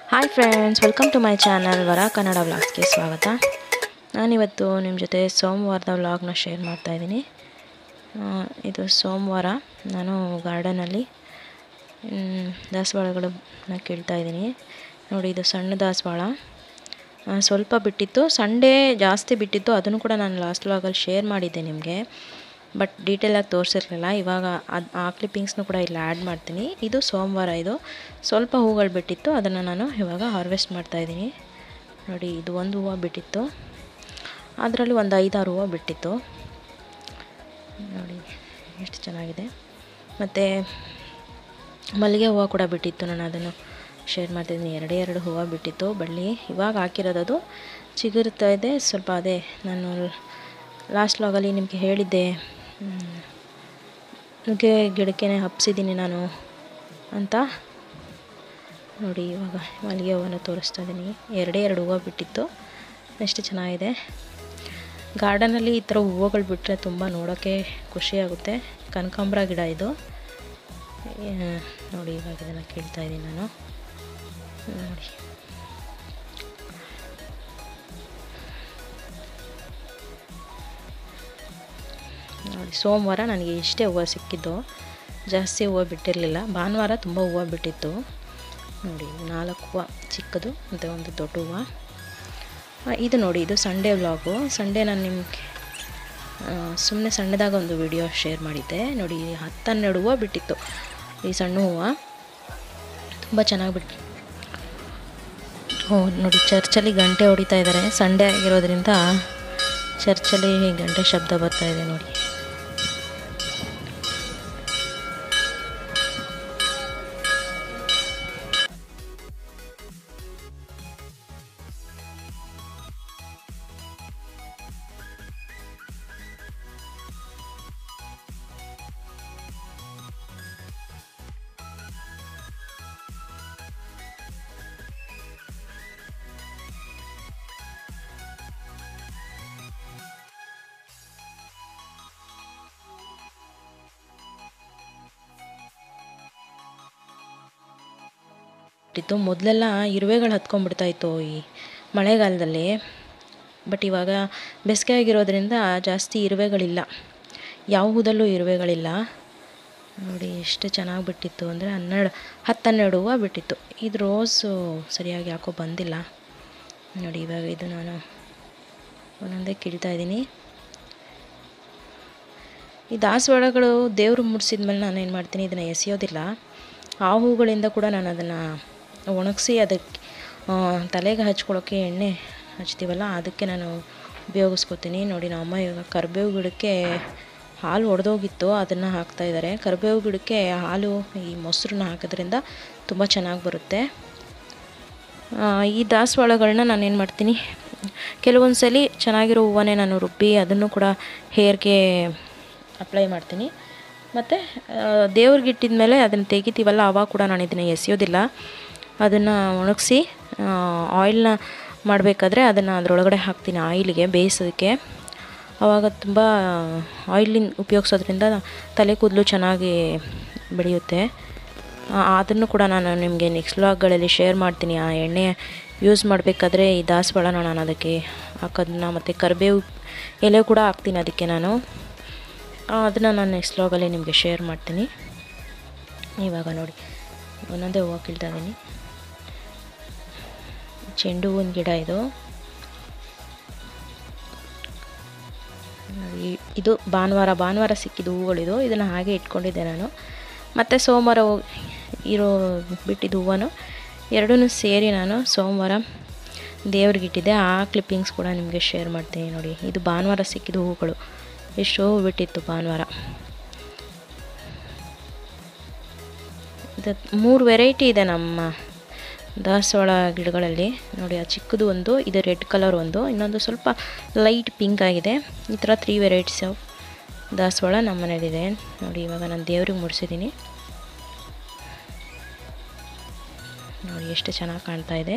Hi friends, welcome to my channel Vara Kannada ವ್ಲಾಗ್ಸ್ಗೆ ಸ್ವಾಗತ. ನಾನಿವತ್ತು ನಿಮ್ಮ ಜೊತೆ ಸೋಮವಾರದ ವ್ಲಾಗ್ನ ಶೇರ್ ಮಾಡ್ತಾಯಿದ್ದೀನಿ. ಇದು ಸೋಮವಾರ ನಾನು ಗಾರ್ಡನಲ್ಲಿ ದಾಸವಾಳಗಳನ್ನ ಕೀಳ್ತಾಯಿದ್ದೀನಿ. ನೋಡಿ, ಇದು ಸಣ್ಣ ದಾಸವಾಳ ಸ್ವಲ್ಪ ಬಿಟ್ಟಿತ್ತು, ಸಂಡೇ ಜಾಸ್ತಿ ಬಿಟ್ಟಿತ್ತು. ಅದನ್ನು ಕೂಡ ನಾನು ಲಾಸ್ಟ್ ವ್ಲಾಗಲ್ಲಿ ಶೇರ್ ಮಾಡಿದ್ದೆ ನಿಮಗೆ, ಬಟ್ ಡೀಟೇಲಾಗಿ ತೋರಿಸಿರಲಿಲ್ಲ. ಇವಾಗ ಆ ಕ್ಲಿಪ್ಪಿಂಗ್ಸ್ನು ಕೂಡ ಇಲ್ಲಿ ಆ್ಯಡ್ ಮಾಡ್ತೀನಿ. ಇದು ಸೋಮವಾರ, ಇದು ಸ್ವಲ್ಪ ಹೂಗಳು ಬಿಟ್ಟಿತ್ತು, ಅದನ್ನು ನಾನು ಇವಾಗ ಹಾರ್ವೆಸ್ಟ್ ಮಾಡ್ತಾಯಿದ್ದೀನಿ. ನೋಡಿ, ಇದು ಒಂದು ಹೂವು ಬಿಟ್ಟಿತ್ತು, ಅದರಲ್ಲಿ ಒಂದು 5-6 ಹೂವು ಬಿಟ್ಟಿತ್ತು. ನೋಡಿ ಎಷ್ಟು ಚೆನ್ನಾಗಿದೆ. ಮತ್ತು ಮಲ್ಲಿಗೆ ಹೂವು ಕೂಡ ಬಿಟ್ಟಿತ್ತು, ನಾನು ಅದನ್ನು ಶೇರ್ ಮಾಡ್ತಿದ್ದೀನಿ. 2 ಹೂವು ಬಿಟ್ಟಿತ್ತು ಬಳ್ಳಿ. ಇವಾಗ ಹಾಕಿರೋದು ಅದು ಚಿಗುರ್ತಾ ಇದೆ ಸ್ವಲ್ಪ. ಅದೇ ನಾನು ಲಾಸ್ಟ್ ವ್ಲಾಗಲ್ಲಿ ನಿಮಗೆ ಹೇಳಿದ್ದೆ, ನುಗ್ಗೆ ಗಿಡಕ್ಕೆ ಹಬ್ಸಿದ್ದೀನಿ ನಾನು ಅಂತ. ನೋಡಿ, ಇವಾಗ ಮಲ್ಲಿಗೆ ಹೂವನ್ನು ತೋರಿಸ್ತಾ ಇದ್ದೀನಿ. 2 ಹೂವು ಬಿಟ್ಟಿತ್ತು, ಎಷ್ಟು ಚೆನ್ನಾಗಿದೆ. ಗಾರ್ಡನಲ್ಲಿ ಈ ಥರ ಹೂವುಗಳು ಬಿಟ್ಟರೆ ತುಂಬ ನೋಡೋಕ್ಕೆ ಖುಷಿಯಾಗುತ್ತೆ. ಕನಕಾಂಬರ ಗಿಡ ಇದು. ನೋಡಿ, ಇವಾಗ ಇದನ್ನು ಕೇಳ್ತಾ ಇದ್ದೀನಿ ನಾನು. ನೋಡಿ, ನೋಡಿ ಸೋಮವಾರ ನನಗೆ ಇಷ್ಟೇ ಹೂವು ಸಿಕ್ಕಿದ್ದು, ಜಾಸ್ತಿ ಹೂವು ಬಿಟ್ಟಿರಲಿಲ್ಲ. ಭಾನುವಾರ ತುಂಬ ಹೂವು ಬಿಟ್ಟಿತ್ತು. ನೋಡಿ, 4 ಹೂವು ಚಿಕ್ಕದು ಮತ್ತು ಒಂದು ದೊಡ್ಡ ಹೂವು. ಇದು ನೋಡಿ, ಇದು ಸಂಡೇ ವ್ಲಾಗು. ಸಂಡೇ ನಾನು ನಿಮಗೆ ಸುಮ್ಮನೆ ಸಣ್ಣದಾಗ ಒಂದು ವಿಡಿಯೋ ಶೇರ್ ಮಾಡಿದ್ದೆ. ನೋಡಿ, 10-12 ಹೂವು ಬಿಟ್ಟಿತ್ತು ಈ ಸಣ್ಣ ಹೂವು, ತುಂಬ ಚೆನ್ನಾಗಿ ಬಿಟ್ಟು. ನೋಡಿ, ಚರ್ಚಲ್ಲಿ ಗಂಟೆ ಹೊಡಿತಾ ಇದ್ದಾರೆ. ಸಂಡೇ ಆಗಿರೋದ್ರಿಂದ ಚರ್ಚಲ್ಲಿ ಗಂಟೆ ಶಬ್ದ ಬರ್ತಾ ಇದೆ ನೋಡಿ. ಮೊದಲೆಲ್ಲ ಇರುವೆಗಳು ಹತ್ಕೊಂಡ್ಬಿಡ್ತಾಯಿತ್ತು ಈ ಮಳೆಗಾಲದಲ್ಲಿ, ಬಟ್ ಇವಾಗ ಬೇಸಿಗೆ ಆಗಿರೋದ್ರಿಂದ ಜಾಸ್ತಿ ಇರುವೆಗಳಿಲ್ಲ, ಯಾವ ಹೂದಲ್ಲೂ ಇರುವೆಗಳಿಲ್ಲ. ನೋಡಿ ಎಷ್ಟು ಚೆನ್ನಾಗಿ ಬಿಟ್ಟಿತ್ತು ಅಂದರೆ 10-12 ಹೂವು ಬಿಟ್ಟಿತ್ತು. ಇದು ರೋಸು ಸರಿಯಾಗಿ ಯಾಕೋ ಬಂದಿಲ್ಲ. ನೋಡಿ, ಇವಾಗ ಇದು ನಾನು ಒಂದೊಂದೇ ಕೀಳ್ತಾ ಇದ್ದೀನಿ. ಈ ದಾಸವಾಳಗಳು ದೇವರು ಮುಡಿಸಿದ್ಮೇಲೆ ನಾನು ಏನು ಮಾಡ್ತೀನಿ, ಇದನ್ನು ಎಸೆಯೋದಿಲ್ಲ. ಆ ಹೂಗಳಿಂದ ಕೂಡ ನಾನು ಅದನ್ನು ಒಣಗಿಸಿ ಅದಕ್ಕೆ ತಲೆಗೆ ಹಚ್ಕೊಳ್ಳೋಕ್ಕೆ ಎಣ್ಣೆ ಹಚ್ತೀವಲ್ಲ, ಅದಕ್ಕೆ ನಾನು ಉಪಯೋಗಿಸ್ಕೊತೀನಿ. ನೋಡಿ, ನಮ್ಮಮ್ಮ ಇವಾಗ ಕರಿಬೇವು ಗಿಡಕ್ಕೆ ಹಾಲು ಒಡೆದೋಗಿತ್ತು, ಅದನ್ನು ಹಾಕ್ತಾಯಿದ್ದಾರೆ. ಕರಿಬೇವು ಗಿಡಕ್ಕೆ ಹಾಲು ಈ ಮೊಸರನ್ನ ಹಾಕೋದ್ರಿಂದ ತುಂಬ ಚೆನ್ನಾಗಿ ಬರುತ್ತೆ. ಈ ದಾಸವಾಳಗಳನ್ನ ನಾನು ಏನು ಮಾಡ್ತೀನಿ, ಕೆಲವೊಂದು ಸಲ ಚೆನ್ನಾಗಿರೋ ಹೂವನ್ನೇ ನಾನು ರುಬ್ಬಿ ಅದನ್ನು ಕೂಡ ಹೇರ್ಗೆ ಅಪ್ಲೈ ಮಾಡ್ತೀನಿ. ಮತ್ತು ದೇವ್ರಿಗೆ ಇಟ್ಟಿದ ಮೇಲೆ ಅದನ್ನು ತೆಗಿತೀವಲ್ಲ, ಆವಾಗ ಕೂಡ ನಾನು ಇದನ್ನು ಎಸೆಯೋದಿಲ್ಲ. ಅದನ್ನು ಒಣಗಿಸಿ ಆಯಿಲ್ನ ಮಾಡಬೇಕಾದ್ರೆ ಅದನ್ನು ಅದರೊಳಗಡೆ ಹಾಕ್ತೀನಿ, ಆಯಿಲಿಗೆ ಬೇಯಿಸೋದಕ್ಕೆ. ಆವಾಗ ತುಂಬ ಆಯಿಲಿನ ಉಪಯೋಗಿಸೋದ್ರಿಂದ ತಲೆ ಕೂದಲು ಚೆನ್ನಾಗಿ ಬೆಳೆಯುತ್ತೆ. ಅದನ್ನು ಕೂಡ ನಾನು ನಿಮಗೆ ನೆಕ್ಸ್ಟ್ ವ್ಲಾಗ್ಗಳಲ್ಲಿ ಶೇರ್ ಮಾಡ್ತೀನಿ. ಆ ಎಣ್ಣೆ ಯೂಸ್ ಮಾಡಬೇಕಾದ್ರೆ ಈ ದಾಸವಾಳನ ನಾನು ಅದಕ್ಕೆ ಹಾಕೋದನ್ನ, ಮತ್ತು ಕರಿಬೇವು ಎಲೆ ಕೂಡ ಹಾಕ್ತೀನಿ ಅದಕ್ಕೆ ನಾನು. ಅದನ್ನು ನಾನು ನೆಕ್ಸ್ಟ್ ವ್ಲಾಗಲ್ಲಿ ನಿಮಗೆ ಶೇರ್ ಮಾಡ್ತೀನಿ. ಇವಾಗ ನೋಡಿ, ಒಂದೊಂದೇ ಹೂವು ಕೀಳ್ತಾ ಇದ್ದೀನಿ. ಚೆಂಡು ಹೂವಿನ ಗಿಡ ಇದು. ಇದು ಭಾನುವಾರ ಸಿಕ್ಕಿದ್ದು ಹೂಗಳಿದು. ಇದನ್ನು ಹಾಗೆ ಇಟ್ಕೊಂಡಿದ್ದೆ ನಾನು. ಮತ್ತು ಸೋಮವಾರ ಬಿಟ್ಟಿದ್ದು ಹೂವನ್ನು ಎರಡೂ ಸೇರಿ ನಾನು ಸೋಮವಾರ ದೇವ್ರಿಗಿಟ್ಟಿದ್ದೆ. ಆ ಕ್ಲಿಪ್ಪಿಂಗ್ಸ್ ಕೂಡ ನಿಮಗೆ ಶೇರ್ ಮಾಡ್ತೀನಿ. ನೋಡಿ, ಇದು ಭಾನುವಾರ ಸಿಕ್ಕಿದ್ದು ಹೂಗಳು. ಎಷ್ಟು ಹೂವು ಬಿಟ್ಟಿತ್ತು ಭಾನುವಾರ. ಇದು 3 ವೆರೈಟಿ ಇದೆ ನಮ್ಮ ದಾಸವಾಳ ಗಿಡಗಳಲ್ಲಿ. ನೋಡಿ, ಆ ಚಿಕ್ಕದು ಒಂದು, ಇದು ರೆಡ್ ಕಲರ್ ಒಂದು, ಇನ್ನೊಂದು ಸ್ವಲ್ಪ ಲೈಟ್ ಪಿಂಕ್ ಆಗಿದೆ. ಈ ಥರ 3 ವೆರೈಟೀಸ್ ಆಫ್ ದಾಸವಾಳ ನಮ್ಮ ಮನೇಲಿದೆ. ನೋಡಿ, ಇವಾಗ ನಾನು ದೇವ್ರಿಗೆ ಮುಡಿಸಿದ್ದೀನಿ. ನೋಡಿ ಎಷ್ಟು ಚೆನ್ನಾಗಿ ಕಾಣ್ತಾ ಇದೆ.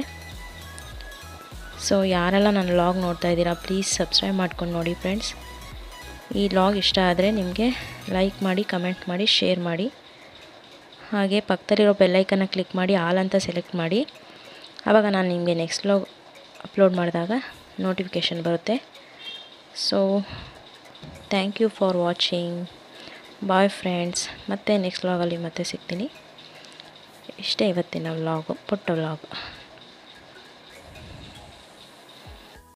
ಸೊ ಯಾರೆಲ್ಲ ನನ್ನ ವ್ಲಾಗ್ ನೋಡ್ತಾ ಇದ್ದೀರಾ, ಪ್ಲೀಸ್ ಸಬ್ಸ್ಕ್ರೈಬ್ ಮಾಡ್ಕೊಂಡು ನೋಡಿ ಫ್ರೆಂಡ್ಸ್. ಈ ವ್ಲಾಗ್ ಇಷ್ಟ ಆದರೆ ನಿಮಗೆ ಲೈಕ್ ಮಾಡಿ, ಕಮೆಂಟ್ ಮಾಡಿ, ಶೇರ್ ಮಾಡಿ. ಹಾಗೆ ಪಕ್ಕದಲ್ಲಿರೋ ಬೆಲ್ಲೈಕನ್ನ ಕ್ಲಿಕ್ ಮಾಡಿ ಆಲ್ ಅಂತ ಸೆಲೆಕ್ಟ್ ಮಾಡಿ. ಆವಾಗ ನಾನು ನಿಮಗೆ ನೆಕ್ಸ್ಟ್ ವ್ಲಾಗ್ ಅಪ್ಲೋಡ್ ಮಾಡಿದಾಗ ನೋಟಿಫಿಕೇಷನ್ ಬರುತ್ತೆ. So thank you for watching. Bye friends. ಮತ್ತೆ ನೆಕ್ಸ್ಟ್ ವ್ಲಾಗಲ್ಲಿ ಮತ್ತೆ ಸಿಗ್ತೀನಿ. ಇಷ್ಟೇ ಇವತ್ತಿನ ವ್ಲಾಗು, ಪುಟ್ಟ ವ್ಲಾಗ್.